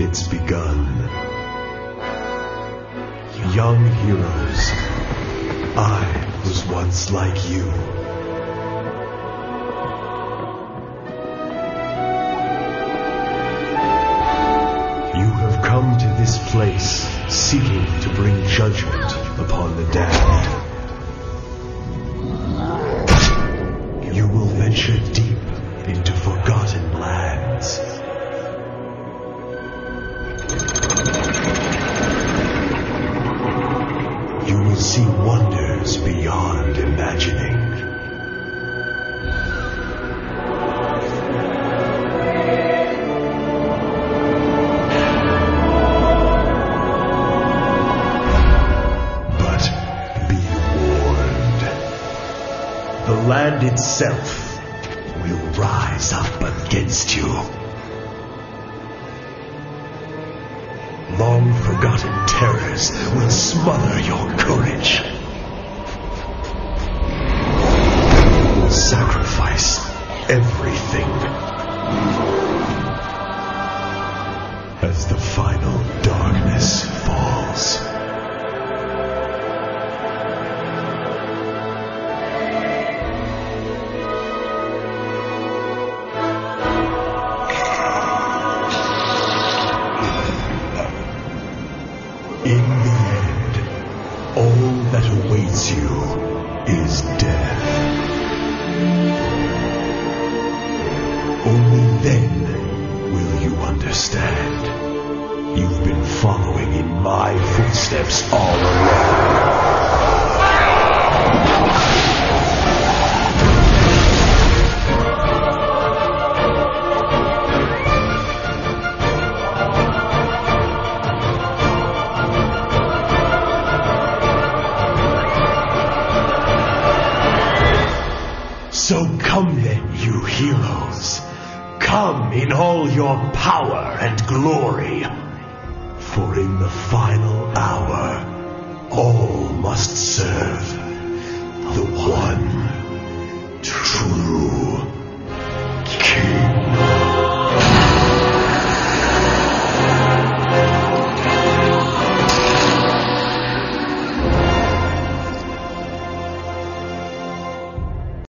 it's begun. Young heroes, I was once like you. You have come to this place seeking to bring judgment upon the damned. You will venture deep into forgotten lands. You will see wonders beyond imagining. But be warned. The land itself will rise up against you. Long forgotten terrors will smother your courage. You will sacrifice everything as the final darkness falls. In the end, all that awaits you is death. Only then will you understand. You've been following in my footsteps all along. So come then, you heroes. Come in all your power and glory. For in the final hour, all must serve the one true